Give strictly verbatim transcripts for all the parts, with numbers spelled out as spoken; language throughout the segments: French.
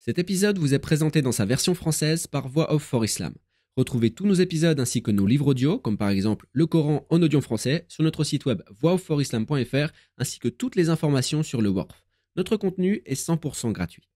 Cet épisode vous est présenté dans sa version française par Voix Off for Islam. Retrouvez tous nos épisodes ainsi que nos livres audio, comme par exemple le Coran en audio français, sur notre site web voix off for islam point f r, ainsi que toutes les informations sur le Waqf. Notre contenu est cent pour cent gratuit.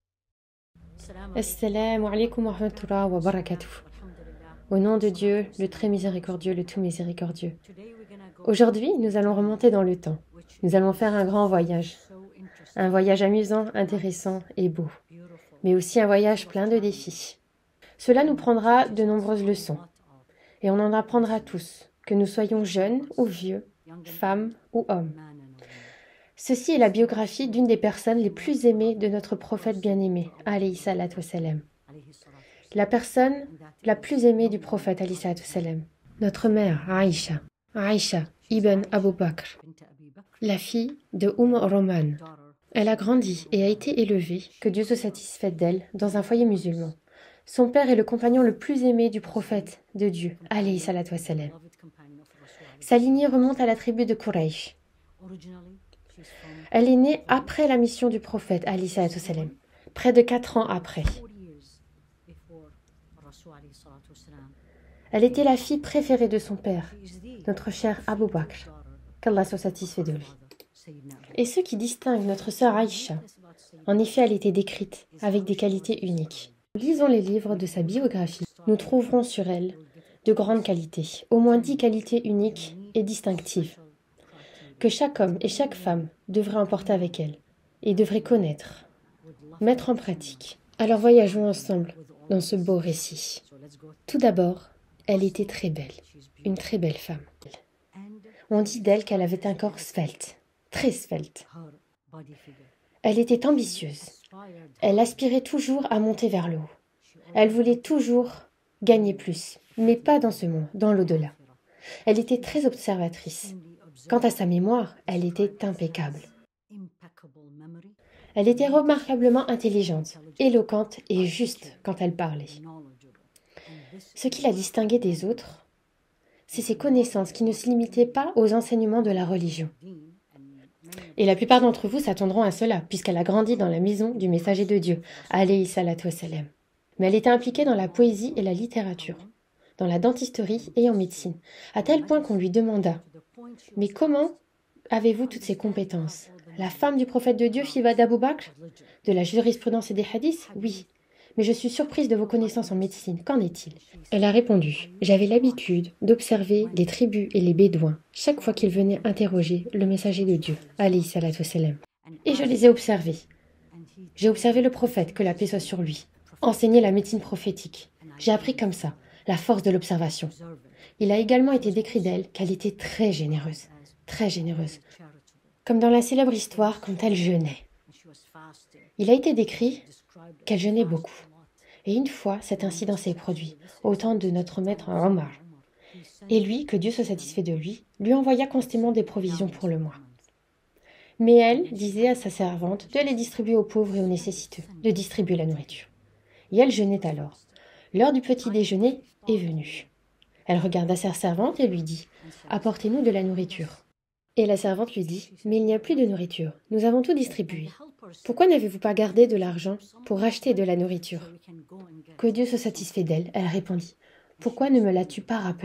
Assalamu alaikum wa rahmatullahi wa barakatuh. Au nom de Dieu, le très miséricordieux, le tout miséricordieux. Aujourd'hui, nous allons remonter dans le temps. Nous allons faire un grand voyage. Un voyage amusant, intéressant et beau. Mais aussi un voyage plein de défis. Cela nous prendra de nombreuses leçons. Et on en apprendra tous, que nous soyons jeunes ou vieux, femmes ou hommes. Ceci est la biographie d'une des personnes les plus aimées de notre prophète bien-aimé, alayhi salatu wassalam. La personne la plus aimée du prophète, alayhi salatu wassalam. Notre mère, Aïcha. Aïcha ibn Abu Bakr, la fille de Umm Roman. Elle a grandi et a été élevée, que Dieu se satisfaite d'elle, dans un foyer musulman. Son père est le compagnon le plus aimé du prophète de Dieu, alayhi salatu wassalam. Sa lignée remonte à la tribu de Quraysh. Elle est née après la mission du prophète, alayhi salatu wassalam, près de quatre ans après. Elle était la fille préférée de son père, notre cher Abu Bakr, qu'Allah soit satisfait de lui. Et ce qui distingue notre sœur Aïcha, en effet, elle était décrite avec des qualités uniques. Lisons les livres de sa biographie, nous trouverons sur elle de grandes qualités, au moins dix qualités uniques et distinctives, que chaque homme et chaque femme devrait emporter avec elle et devrait connaître, mettre en pratique. Alors voyageons ensemble dans ce beau récit. Tout d'abord, elle était très belle, une très belle femme. On dit d'elle qu'elle avait un corps svelte, très svelte. Elle était ambitieuse. Elle aspirait toujours à monter vers le haut. Elle voulait toujours gagner plus, mais pas dans ce monde, dans l'au-delà. Elle était très observatrice. Quant à sa mémoire, elle était impeccable. Elle était remarquablement intelligente, éloquente et juste quand elle parlait. Ce qui la distinguait des autres, c'est ses connaissances qui ne se limitaient pas aux enseignements de la religion. Et la plupart d'entre vous s'attendront à cela, puisqu'elle a grandi dans la maison du messager de Dieu, alayhi salatu wassalam. Mais elle était impliquée dans la poésie et la littérature, dans la dentisterie et en médecine, à tel point qu'on lui demanda « Mais comment avez-vous toutes ces compétences? La femme du prophète de Dieu, fille d'Abou Bakr? De la jurisprudence et des hadiths? Oui. Mais je suis surprise de vos connaissances en médecine. Qu'en est-il » Elle a répondu « J'avais l'habitude d'observer les tribus et les bédouins chaque fois qu'ils venaient interroger le messager de Dieu, alayhi salatu wassalam. Et je les ai observés. J'ai observé le prophète, que la paix soit sur lui, enseigner la médecine prophétique. J'ai appris comme ça, la force de l'observation. Il a également été décrit d'elle qu'elle était très généreuse, très généreuse, comme dans la célèbre histoire quand elle jeûnait. Il a été décrit qu'elle jeûnait beaucoup. Et une fois, cet incident s'est produit, au temps de notre maître Omar. Et lui, que Dieu se satisfait de lui, lui envoya constamment des provisions pour le mois. Mais elle disait à sa servante de les distribuer aux pauvres et aux nécessiteux, de distribuer la nourriture. Et elle jeûnait alors. L'heure du petit déjeuner est venue. Elle regarda sa servante et lui dit « Apportez-nous de la nourriture ». Et la servante lui dit « Mais il n'y a plus de nourriture, nous avons tout distribué. Pourquoi n'avez-vous pas gardé de l'argent pour acheter de la nourriture ?» Que Dieu se satisfait d'elle, elle répondit « Pourquoi ne me l'as-tu pas rappelé ?»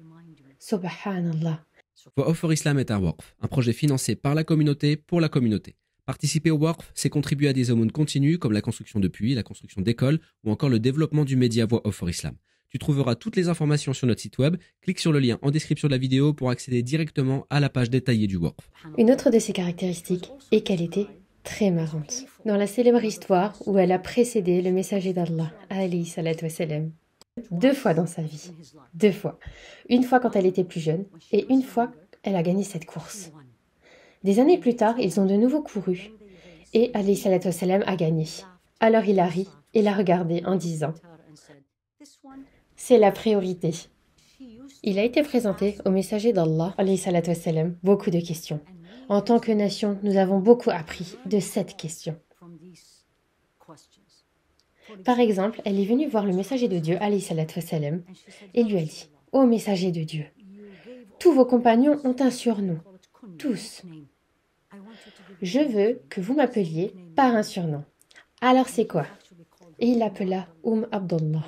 Subhanallah. Voix Off for Islam est un Waqf, un projet financé par la communauté pour la communauté. Participer au Waqf, c'est contribuer à des aumônes continues comme la construction de puits, la construction d'écoles ou encore le développement du média Voix Off for Islam. Tu trouveras toutes les informations sur notre site web. Clique sur le lien en description de la vidéo pour accéder directement à la page détaillée du Waqf. Une autre de ses caractéristiques est qu'elle était très marrante. Dans la célèbre histoire où elle a précédé le messager d'Allah, alayhi salatu wassalam, deux fois dans sa vie. Deux fois. Une fois quand elle était plus jeune et une fois elle a gagné cette course. Des années plus tard, ils ont de nouveau couru et alayhi salatu wassalam a gagné. Alors il a ri et l'a regardé en disant « C'est la priorité ». Il a été présenté au messager d'Allah, alayhi salatu wassalam, beaucoup de questions. En tant que nation, nous avons beaucoup appris de cette question. Par exemple, elle est venue voir le messager de Dieu, alayhi salatu wassalam, et lui a dit « Ô messager de Dieu, tous vos compagnons ont un surnom, tous. Je veux que vous m'appeliez par un surnom. Alors c'est quoi? Et il l'appela Umm Abdallah.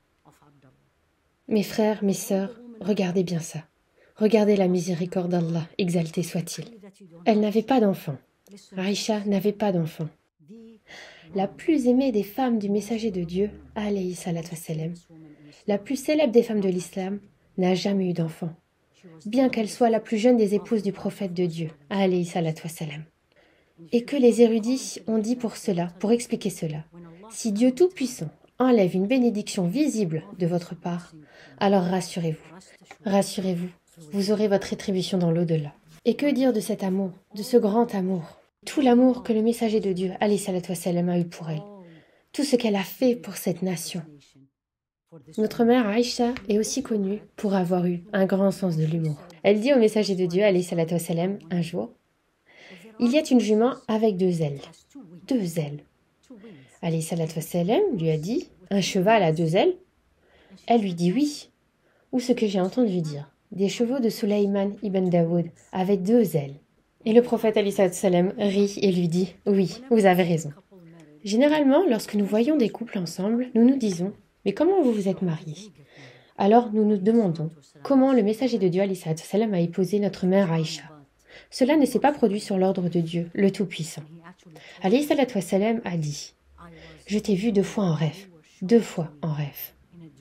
Mes frères, mes sœurs, regardez bien ça. Regardez la miséricorde d'Allah, exalté soit-il. Elle n'avait pas d'enfant. Aïcha n'avait pas d'enfant. La plus aimée des femmes du messager de Dieu, alayhi salatu wassalam, la plus célèbre des femmes de l'islam, n'a jamais eu d'enfant, bien qu'elle soit la plus jeune des épouses du prophète de Dieu, alayhi salatu wassalam. Et que les érudits ont dit pour cela, pour expliquer cela. Si Dieu Tout-Puissant enlève une bénédiction visible de votre part, alors rassurez-vous, rassurez-vous, vous aurez votre rétribution dans l'au-delà. Et que dire de cet amour, de ce grand amour, tout l'amour que le messager de Dieu, alayhi salatu wassalam, a eu pour elle, tout ce qu'elle a fait pour cette nation. Notre mère Aïcha est aussi connue pour avoir eu un grand sens de l'humour. Elle dit au messager de Dieu, alayhi salatu wassalam, un jour, « Il y a une jument avec deux ailes. Deux ailes. » Alayhi salatu wassalam lui a dit, « Un cheval a deux ailes ?» Elle lui dit, « Oui. » Ou ce que j'ai entendu dire, des chevaux de Sulayman ibn Daoud avaient deux ailes. Et le prophète alayhi salatu wassalam rit et lui dit, « Oui, vous avez raison. » Généralement, lorsque nous voyons des couples ensemble, nous nous disons, « Mais comment vous vous êtes mariés ?» Alors nous nous demandons comment le messager de Dieu alayhi salatu wassalam a épousé notre mère Aïcha. Cela ne s'est pas produit sur l'ordre de Dieu, le Tout-Puissant. Alayhi salatu wassalam a dit, « Je t'ai vu deux fois en rêve, deux fois en rêve.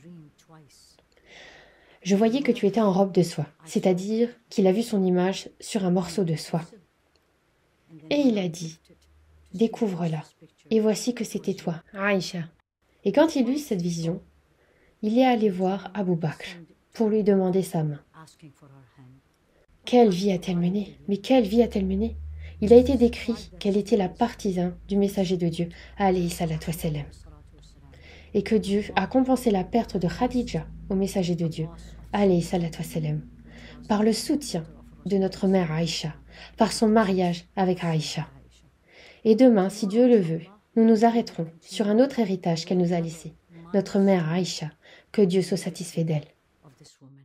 Je voyais que tu étais en robe de soie, c'est-à-dire qu'il a vu son image sur un morceau de soie. Et il a dit, « Découvre-la, et voici que c'était toi, Aïcha. » Et quand il eut cette vision, il est allé voir Abu Bakr pour lui demander sa main. Quelle vie a-t-elle menée? Mais quelle vie a-t-elle menée? Il a été décrit qu'elle était la partisane du messager de Dieu, alayhi salatu wassalam. Et que Dieu a compensé la perte de Khadija au messager de Dieu, alayhi salatu wassalam, par le soutien de notre mère Aïcha, par son mariage avec Aïcha. Et demain, si Dieu le veut, nous nous arrêterons sur un autre héritage qu'elle nous a laissé, notre mère Aïcha, que Dieu soit satisfait d'elle.